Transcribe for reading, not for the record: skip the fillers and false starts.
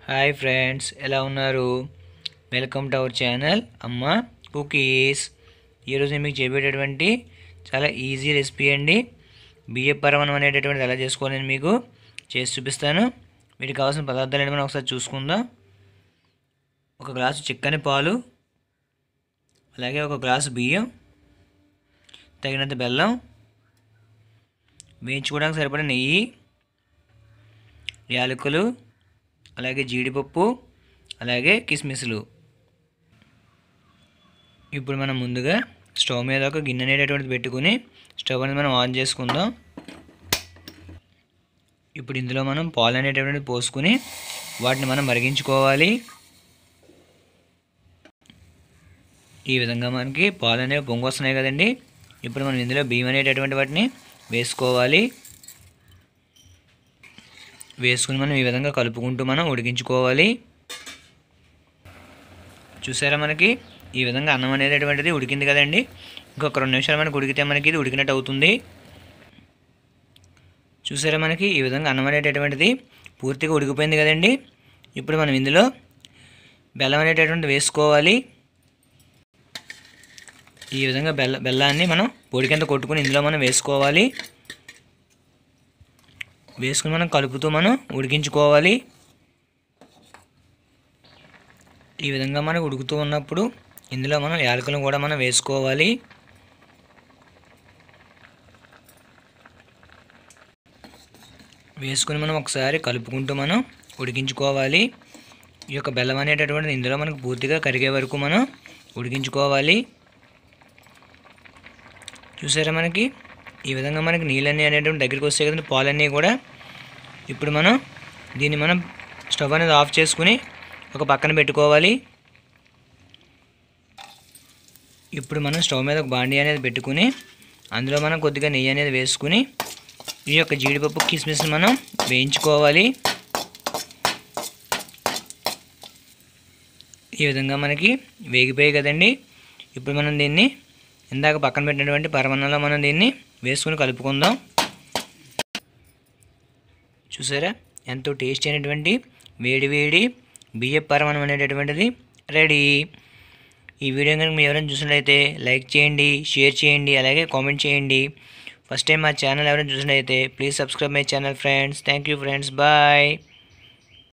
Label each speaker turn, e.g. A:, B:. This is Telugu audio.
A: హాయ్ ఫ్రెండ్స్, ఎలా ఉన్నారు? Welcome to our channel Amma cookies. ఈరోజు నేను మీకు చెప్పేటటువంటి చాలా ఈజీ రెసిపీ అండి. బియ్యం పరమాన్నం అనేటటువంటిది ఎలా చేసుకోవాలని మీకు చేసి చూపిస్తాను. వీటికి కావాల్సిన పదార్థాలు ఏంటి మనం ఒకసారి చూసుకుందాం. ఒక గ్లాసు చిక్కని పాలు, అలాగే ఒక గ్లాసు బియ్యం, తగినంత బెల్లం, వేయించుకోవడానికి సరిపడా నెయ్యి, యాలకులు, అలాగే జీడిపప్పు, అలాగే కిస్మిస్లు. ఇప్పుడు మనం ముందుగా స్టవ్ మీద ఒక గిన్నె అనేటటువంటిది పెట్టుకుని స్టవ్ అనేది మనం ఆన్ చేసుకుందాం. ఇప్పుడు ఇందులో మనం పాలు అనేటటువంటిది పోసుకుని వాటిని మనం మరిగించుకోవాలి. ఈ విధంగా మనకి పాలు అనేవి పొంగు వస్తున్నాయి కదండి. ఇప్పుడు మనం ఇందులో బియ్యం అనేటటువంటి వాటిని వేసుకోవాలి. వేసుకుని మనం ఈ విధంగా కలుపుకుంటూ మనం ఉడికించుకోవాలి. చూసారా, మనకి ఈ విధంగా అన్నం అనేటటువంటిది ఉడికింది కదండి. ఇంకొక 2 నిమిషాలు మనకు ఉడికితే మనకి ఇది ఉడికినట్టు అవుతుంది. చూసారా, మనకి ఈ విధంగా అన్నం అనేటటువంటిది పూర్తిగా ఉడికిపోయింది కదండి. ఇప్పుడు మనం ఇందులో బెల్లం అనేటటువంటిది వేసుకోవాలి. ఈ విధంగా బెల్లాన్ని మనం పొడి కింద కొట్టుకుని ఇందులో మనం వేసుకోవాలి. వేసుకుని మనం కలుపుతూ మనం ఉడికించుకోవాలి. ఈ విధంగా మనకు ఉడుకుతూ ఉన్నప్పుడు ఇందులో మనం యాలకులను కూడా మనం వేసుకోవాలి. వేసుకుని మనం ఒకసారి కలుపుకుంటూ మనం ఉడికించుకోవాలి. ఈ యొక్క బెల్లం అనేటటువంటిది ఇందులో మనకు పూర్తిగా కరిగే వరకు మనం ఉడికించుకోవాలి. చూసారా, మనకి ఈ విధంగా మనకి నీళ్ళన్నీ అనేటువంటి దగ్గరికి వస్తాయి కదండి, పాలన్నీ కూడా. ఇప్పుడు మనం దీన్ని మనం స్టవ్ అనేది ఆఫ్ చేసుకుని ఒక పక్కన పెట్టుకోవాలి. ఇప్పుడు మనం స్టవ్ మీద ఒక బాండీ అనేది పెట్టుకుని అందులో మనం కొద్దిగా నెయ్యి అనేది వేసుకుని ఈ యొక్క జీడిపప్పు కిస్మిస్ని మనం వేయించుకోవాలి. ఈ విధంగా మనకి వేగిపోయాయి కదండి. ఇప్పుడు మనం దీన్ని ఇందాక పక్కన పెట్టినటువంటి పరమాన్నంలో మనం దీన్ని వేసుకుని కలుపుకుందాం. చూసారా, ఎంతో టేస్టీ అయినటువంటి వేడి వేడి బియ్యం పరమాన్నం అనేటటువంటిది రెడీ. ఈ వీడియో కనుక మీరు ఎవరైనా చూసినట్లయితే లైక్ చేయండి, షేర్ చేయండి, అలాగే కామెంట్ చేయండి. ఫస్ట్ టైం మా ఛానల్ ఎవరైనా చూసినట్లయితే please subscribe my channel friends. Thank you friends, bye.